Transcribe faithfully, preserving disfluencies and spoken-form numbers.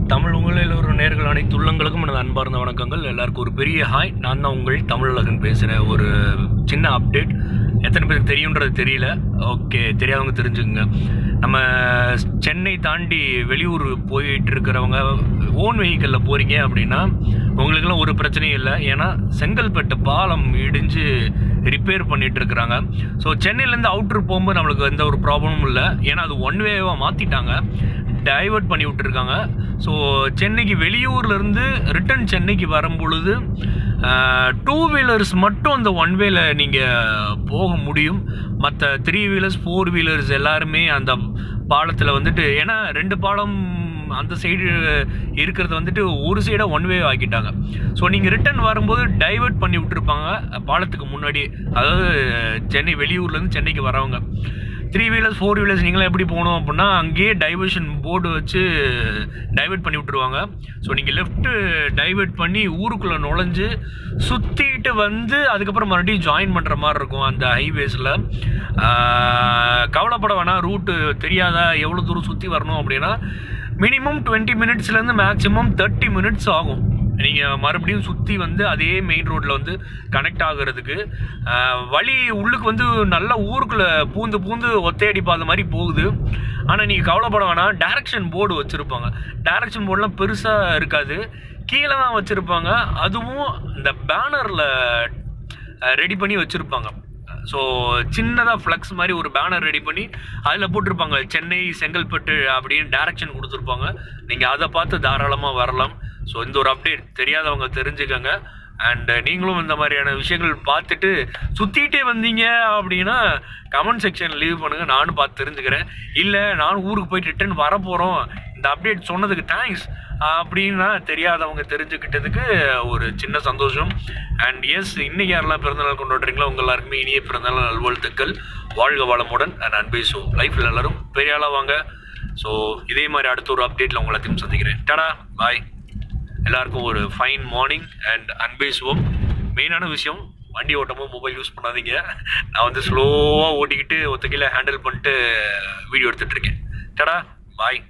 தமிழ் உங்களில் ஒரு நேர்கள் அனைத்து உள்ளங்களுக்கும் எனது அன்பார்ந்த வணக்கங்கள். எல்லாருக்கும் ஒரு பெரிய ஹாய். நான் தான் உங்கள் தமிழகன் பேசுகிறேன். ஒரு சின்ன அப்டேட், எத்தனை பேருக்கு தெரியுன்றது தெரியல. ஓகே, தெரியாதவங்க தெரிஞ்சுக்கங்க. நம்ம சென்னை தாண்டி வெளியூர் போயிட்டு இருக்கிறவங்க ஓன் வெஹிக்கிளில் போகிறீங்க அப்படின்னா உங்களுக்கெல்லாம் ஒரு பிரச்சனையும் இல்லை. ஏன்னா செங்கல்பட்டு பாலம் இடிஞ்சு ரிப்பேர் பண்ணிட்டு இருக்கிறாங்க. ஸோ சென்னையிலேருந்து அவுட்ரு போகும்போது நம்மளுக்கு எந்த ஒரு ப்ராப்ளமும் இல்லை. ஏன்னா அது ஒன் வேவாக மாற்றிட்டாங்க, டைவர்ட் பண்ணி விட்டுருக்காங்க. ஸோ சென்னைக்கு வெளியூர்லேருந்து ரிட்டன் சென்னைக்கு வரும்பொழுது டூ வீலர்ஸ் மட்டும் அந்த ஒன் வேல நீங்கள் போக முடியும். மற்ற த்ரீ வீலர்ஸ் ஃபோர் வீலர்ஸ் எல்லாருமே அந்த பாலத்தில் வந்துட்டு, ஏன்னா ரெண்டு பாலம் அந்த சைடு இருக்கிறது வந்துட்டு ஒரு சைடாக ஒன் வே ஆக்கிட்டாங்க. ஸோ நீங்கள் ரிட்டன் வரும்போது டைவர்ட் பண்ணி விட்டுருப்பாங்க பாலத்துக்கு முன்னாடி. அதாவது சென்னை வெளியூர்லேருந்து சென்னைக்கு வரவங்க த்ரீ வீலர்ஸ் ஃபோர் வீலர்ஸ் நீங்களாம் எப்படி போகணும் அப்படின்னா அங்கேயே டைவர்ஷன் போர்டு வச்சு டைவர்ட் பண்ணி விட்டுருவாங்க. ஸோ நீங்கள் லெஃப்ட்டு டைவர்ட் பண்ணி ஊருக்குள்ளே நுழைஞ்சு சுற்றிட்டு வந்து அதுக்கப்புறம் மறுபடியும் ஜாயின் பண்ணுற மாதிரி இருக்கும் அந்த ஹைவேஸில். கவலைப்பட வேணாம், ரூட்டு தெரியாதா எவ்வளோ தூரம் சுற்றி வரணும் அப்படின்னா மினிமம் டுவெண்ட்டி மினிட்ஸ்லேருந்து மேக்ஸிமம் தேர்ட்டி மினிட்ஸ் ஆகும் நீங்கள் மறுபடியும் சுற்றி வந்து அதே மெயின் ரோட்டில் வந்து கனெக்ட் ஆகிறதுக்கு. வழி உள்ளுக்கு வந்து நல்ல ஊருக்குள்ளே பூந்து பூந்து ஒத்தையடி பாத மாதிரி போகுது. ஆனால் நீங்கள் கவலைப்பட வேணாம், டைரக்ஷன் போர்டு வச்சுருப்பாங்க. டைரக்ஷன் போர்டெலாம் பெருசாக இருக்காது, கீழே தான் வச்சுருப்பாங்க. அதுவும் இந்த பேனரில் ரெடி பண்ணி வச்சுருப்பாங்க. ஸோ சின்னதாக ஃப்ளக்ஸ் மாதிரி ஒரு பேனர் ரெடி பண்ணி அதில் போட்டிருப்பாங்க சென்னை செங்கல்பட்டு அப்படின்னு டைரக்ஷன் கொடுத்துருப்பாங்க. நீங்கள் அதை பார்த்து தாராளமாக வரலாம். ஸோ இந்த ஒரு அப்டேட் தெரியாதவங்க தெரிஞ்சுக்கங்க. அண்ட் நீங்களும் இந்த மாதிரியான விஷயங்கள் பார்த்துட்டு சுற்றிட்டே வந்தீங்க அப்படின்னா கமெண்ட் செக்ஷன் லீவ் பண்ணுங்கள், நானும் பார்த்து தெரிஞ்சுக்கிறேன். இல்லை நானும் ஊருக்கு போயிட்டு ரிட்டன் வர போகிறோம், இந்த அப்டேட் சொன்னதுக்கு தேங்க்ஸ் அப்படின்னா தெரியாதவங்க தெரிஞ்சுக்கிட்டதுக்கு ஒரு சின்ன சந்தோஷம். அண்ட் எஸ், இன்றைக்கி யாரெல்லாம் பிறந்தநாள் கொண்டாடுறீங்களோ உங்கள் எல்லாருக்குமே இனிய பிறந்தநாள் நல்வாழ்த்துக்கள். வாழ்க வளமுடன் அண்ட் அன்பே. ஸோ லைஃப்பில் எல்லோரும் பெரிய ஆளாக வாங்க. ஸோ இதே மாதிரி அடுத்த ஒரு அப்டேட்டில் உங்களை எல்லாத்தையும் சந்திக்கிறேன். டாடா, பாய். எல்லாருக்கும் ஒரு ஃபைன் மார்னிங் அண்ட் அன்பேசுவோம். மெயினான விஷயம், வண்டி ஓட்டமும் மொபைல் யூஸ் பண்ணாதீங்க. நான் வந்து ஸ்லோவாக ஓட்டிக்கிட்டு ஒத்த கீழே ஹேண்டில் பண்ணிட்டு வீடியோ எடுத்துகிட்ருக்கேன். டாடா, பாய்.